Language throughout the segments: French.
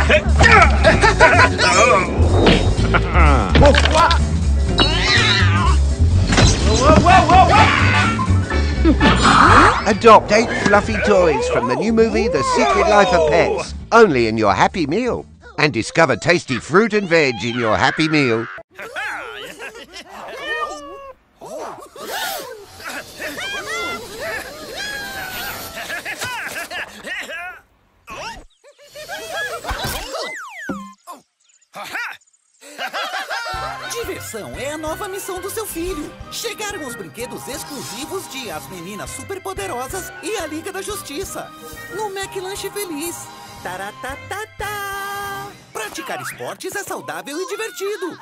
Adopt 8 fluffy toys from the new movie The Secret Life of Pets, only in your Happy Meal. And discover tasty fruit and veg in your Happy Meal. Diversão é a nova missão do seu filho. Chegaram os brinquedos exclusivos de As Meninas Superpoderosas e a Liga da Justiça. No McLanche Feliz. Taratatata. Praticar esportes é saudável e divertido.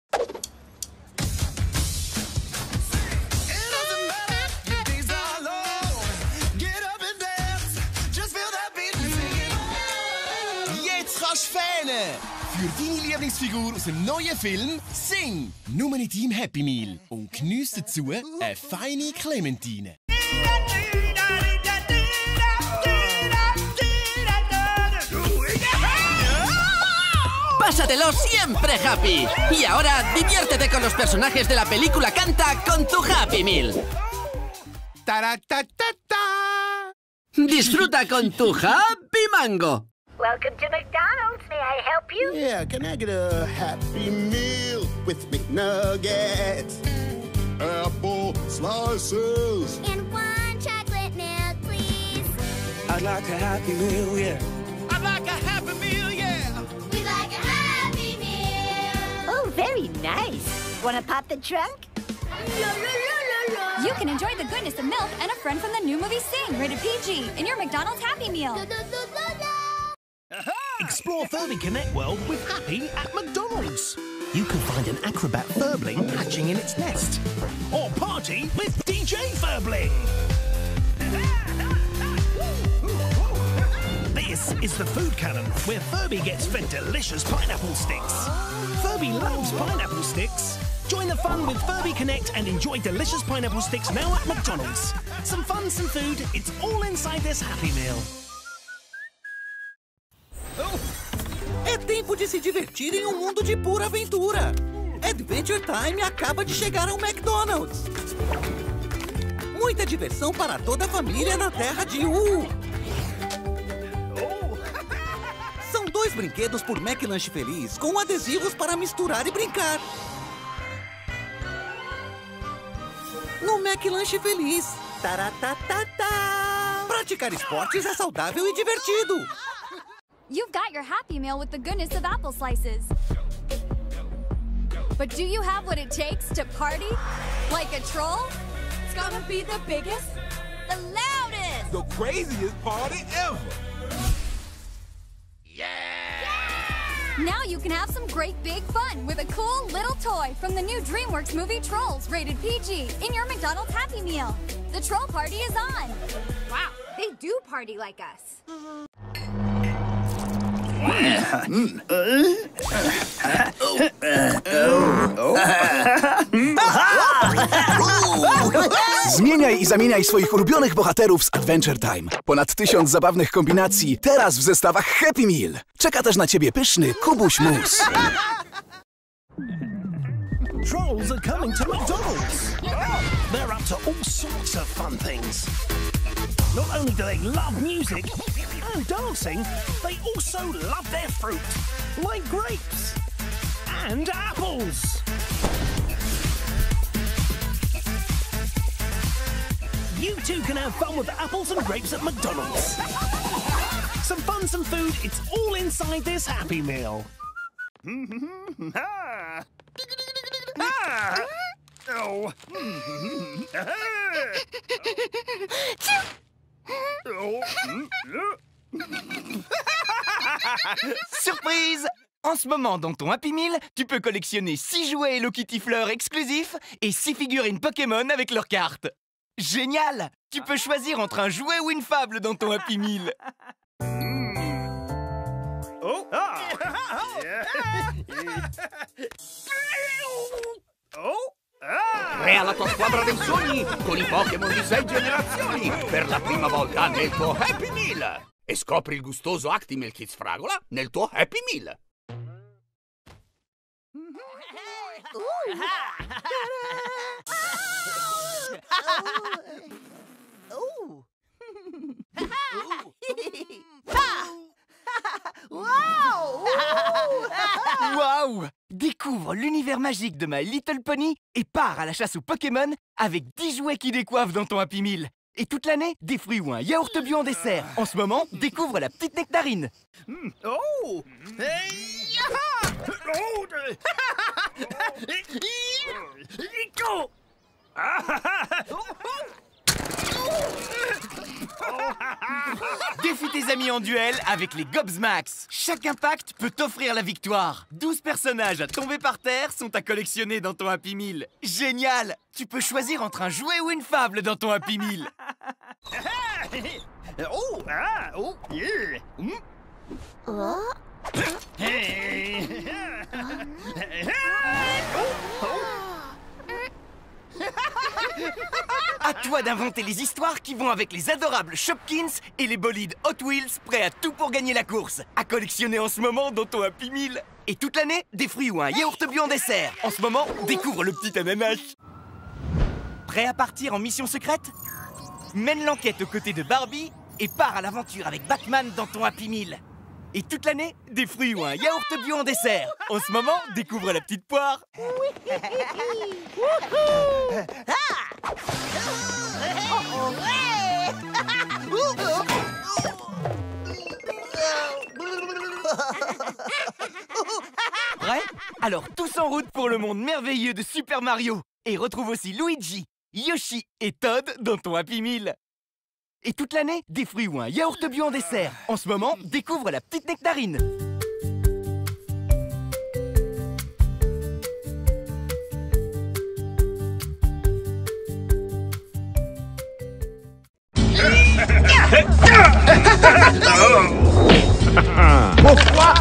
Für deine Lieblingsfigur aus dem neuen Film Sing! Nur in deinem Happy Meal. Und geniess dazu eine feine Clementine. ¡Pásatelo siempre happy! Y ahora diviértete con los personajes de la película Canta con tu Happy Meal. ¡Taratatata! Disfruta con tu Happy Mango. Welcome to McDonald's. May I help you? Yeah, can I get a Happy Meal with McNuggets? Apple slices. And 1 chocolate milk, please. I'd like a Happy Meal, yeah. I'd like a Happy Meal, yeah. We'd like a Happy Meal. Oh, very nice. Want to pop the trunk? You can enjoy the goodness of milk and a friend from the new movie Sing, rated PG, in your McDonald's Happy Meal. Explore Furby Connect World with Happy at McDonald's. You can find an acrobat Furbling hatching in its nest. Or party with DJ Furbling. This is the food cannon, where Furby gets fed delicious pineapple sticks. Furby loves pineapple sticks. Join the fun with Furby Connect and enjoy delicious pineapple sticks now at McDonald's. Some fun, some food, it's all inside this Happy Meal. É tempo de se divertir em um mundo de pura aventura. Adventure Time acaba de chegar ao McDonald's. Muita diversão para toda a família na terra de U. São 2 brinquedos por McLanche Feliz, com adesivos para misturar e brincar. No McLanche Feliz. Taratatata. Praticar esportes é saudável e divertido. You've got your Happy Meal with the goodness of apple slices. But do you have what it takes to party like a troll? It's gonna be the biggest, the loudest, the craziest party ever. Now you can have some great big fun with a cool little toy from the new DreamWorks movie Trolls, rated PG, in your McDonald's Happy Meal. The troll party is on. Wow, they do party like us. Zmieniaj i zamieniaj swoich ulubionych bohaterów z Adventure Time. Ponad 1000 zabawnych kombinacji teraz w zestawach Happy Meal. Czeka też na ciebie pyszny Kubuś Mus. Trolls are coming to McDonald's. They're up to all sorts of fun things. Not only do they love music and dancing, they also love their fruit, like grapes and apples. You too can have fun with apples and grapes at McDonald's. Some fun, some food, it's all inside this Happy Meal. Oh. Surprise! En ce moment, dans ton Happy Meal, tu peux collectionner 6 jouets Hello Kitty fleurs exclusifs et 6 figurines Pokémon avec leurs cartes. Génial! Tu peux choisir entre un jouet ou une fable dans ton Happy Meal. Oh! Crea la tua squadra dei sogni con i Pokémon di 6 generazioni per la prima volta nel tuo Happy Meal. e scopri il gustoso Actimel Kids Fragola nel tuo Happy Meal. Waouh! Découvre l'univers magique de My Little Pony et pars à la chasse aux Pokémon avec 10 jouets qui décoiffent dans ton Happy Meal. Et toute l'année, des fruits ou un yaourt bio en dessert. En ce moment, découvre la petite nectarine. Oh! Nico! Défie tes amis en duel avec les Gobsmax. Chaque impact peut t'offrir la victoire. 12 personnages à tomber par terre sont à collectionner dans ton Happy Meal. Génial! Tu peux choisir entre un jouet ou une fable dans ton Happy Meal. Oh! Ah! Oh! Yeah! À toi d'inventer les histoires qui vont avec les adorables Shopkins et les bolides Hot Wheels prêts à tout pour gagner la course. À collectionner en ce moment dans ton Happy Meal. Et toute l'année, des fruits ou un yaourt bio en dessert. En ce moment, découvre le petit ananas. Prêt à partir en mission secrète? Mène l'enquête aux côtés de Barbie et pars à l'aventure avec Batman dans ton Happy Meal. Et toute l'année, des fruits ou un yaourt bio en dessert. En ce moment, découvre la petite poire. Prêt? Alors tous en route pour le monde merveilleux de Super Mario. Et retrouve aussi Luigi, Yoshi et Todd dans ton Happy Meal. Et toute l'année, des fruits ou un yaourt bio en dessert. En ce moment, découvre la petite nectarine. Pourquoi?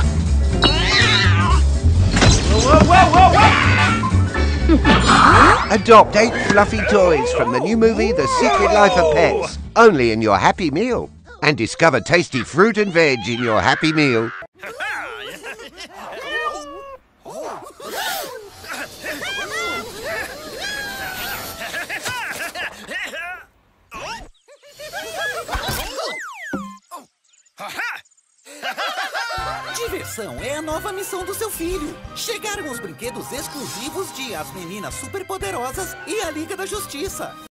Adopt 8 fluffy toys from the new movie The Secret Life of Pets, only in your Happy Meal. And discover tasty fruit and veg in your Happy Meal. Diversão é a nova missão do seu filho. Chegaram os brinquedos exclusivos de As Meninas Superpoderosas e a Liga da Justiça.